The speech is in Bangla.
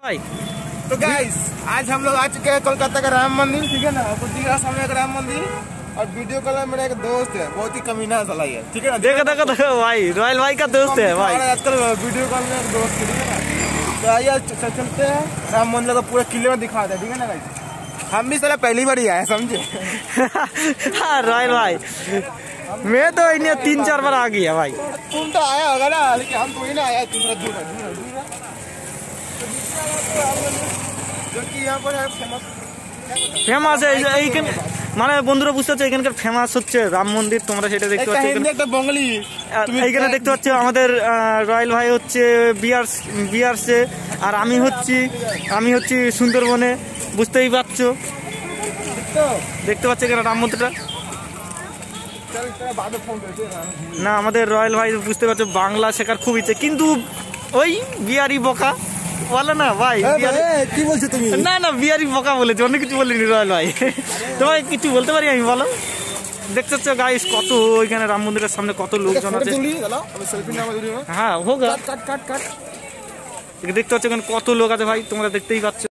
भाई तो गाइस आज हम लोग आ चुके हैं कोलकाता का राम मंदिर, ठीक है ना। आपको दिख रहा सामने का राम मंदिर। और वीडियो कॉल में मेरा एक दोस्त है, बहुत ही कमीना साला है, ठीक है ना। देखो देखो देखो भाई, रॉयल भाई का दोस्त है भाई। आजकल वीडियो कॉल में एक दोस्त है, ठीक है ना। तो आइए चलते हैं राम मंदिर को पूरा किले में दिखाते हैं, ठीक है ना गाइस। हम भी साला पहली बार ही आए, समझे। हाँ रॉयल भाई, मैं तो इन्हें 3-4 बार आ गया भाई। तुम तो आया होगा ना, लेकिन हम कोई ना आया। तुम दूर जो कि यहाँ पर ফেমাস মানে বন্ধুরা বুঝতে পারছো, এখানকার ফেমাস হচ্ছে রাম মন্দির। তোমরা সেটা দেখতে পাচ্ছ, এইখানে দেখতে পাচ্ছ আমাদের রয়্যাল ভাই হচ্ছে বিয়ার্সে, আর আমি হচ্ছি সুন্দরবনে। বুঝতেই পারছো, দেখতে পাচ্ছ এখানে রাম মন্দিরটা। না আমাদের রয়্যাল ভাই বুঝতে পারছো বাংলা শেখার খুব ইচ্ছে, কিন্তু ওই বিয়ারি বকা বলে না ভাই। কি বলছো তুমি? না না বিয়ারি বকা বলেছে, অনেক কিছু বলিনি রয়্যাল ভাই। তোমায় কিছু বলতে পারি আমি, বলো। দেখতে পাচ্ছ গাইস কত ওইখানে রাম মন্দিরের সামনে কত লোকজন আছে। হ্যাঁ হোক, দেখতে পাচ্ছ এখানে কত লোক আছে ভাই, তোমরা দেখতেই পাচ্ছ।